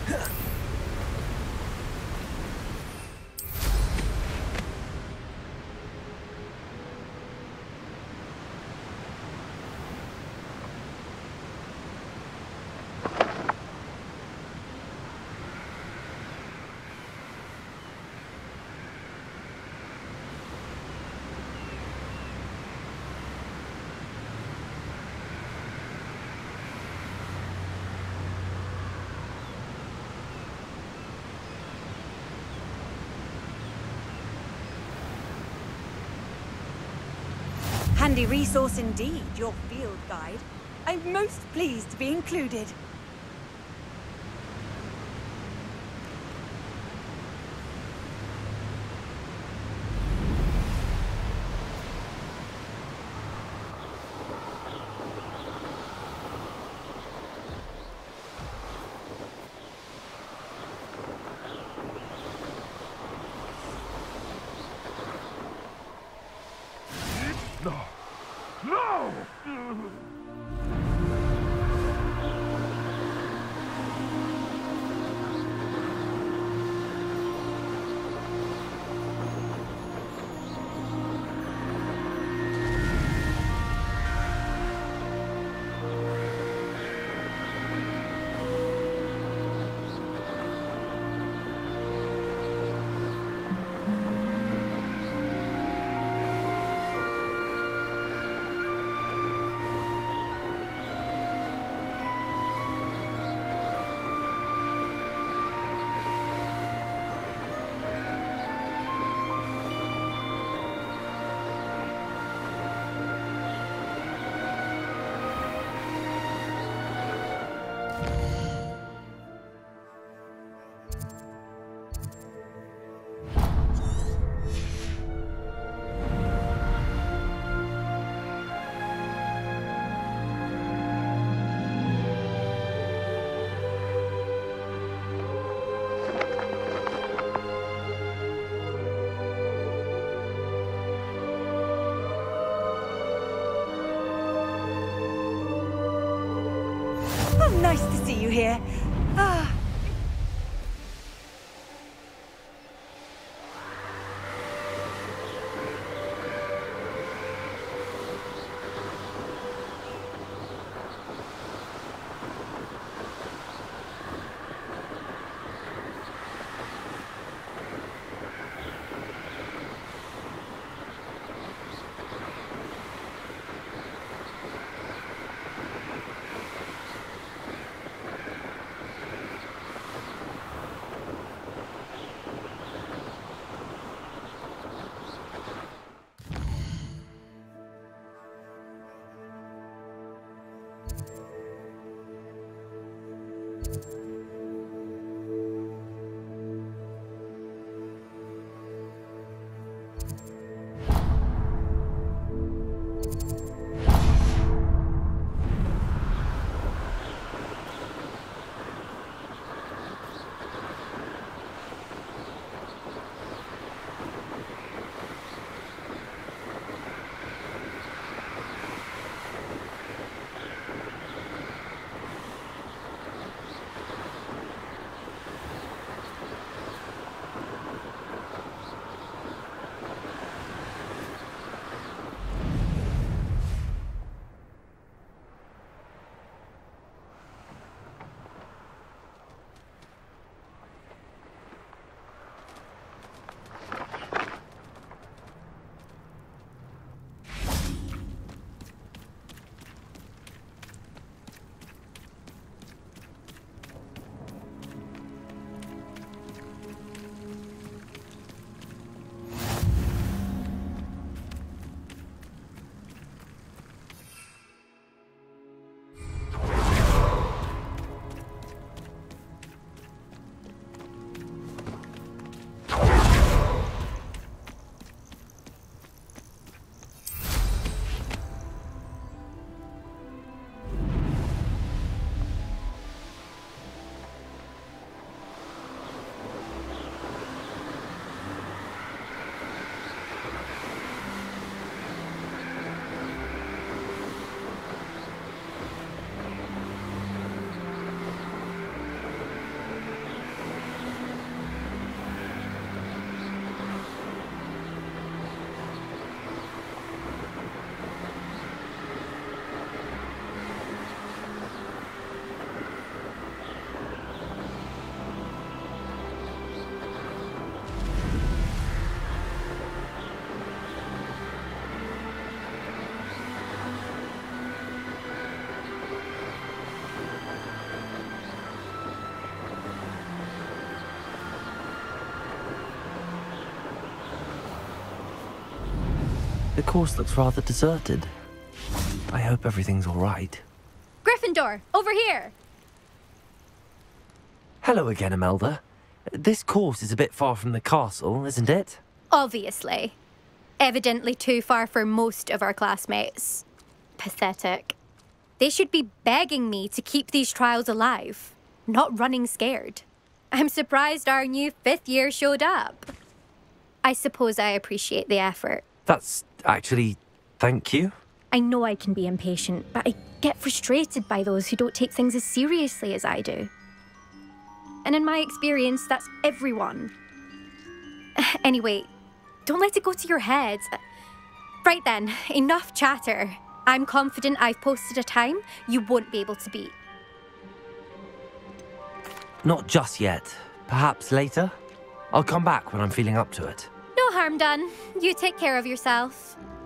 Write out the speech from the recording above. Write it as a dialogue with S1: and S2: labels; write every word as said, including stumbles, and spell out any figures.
S1: Handy resource indeed, your field guide. I'm most pleased to be included.
S2: No! No!
S1: Oh, nice to see you here. Ah.
S3: course looks rather deserted. I hope everything's all right.
S4: Gryffindor, over here!
S3: Hello again, Imelda. This course is a bit far from the castle, isn't it?
S4: Obviously. Evidently too far for most of our classmates. Pathetic. They should be begging me to keep these trials alive, not running scared. I'm surprised our new fifth year showed up. I suppose I appreciate the effort.
S3: That's actually... thank you.
S4: I know I can be impatient, but I get frustrated by those who don't take things as seriously as I do. And in my experience, that's everyone. Anyway, don't let it go to your head. Right then, enough chatter. I'm confident I've posted a time you won't be able to beat.
S3: Not just yet. Perhaps later? I'll come back when I'm feeling up to it.
S4: No harm done. You take care of yourself.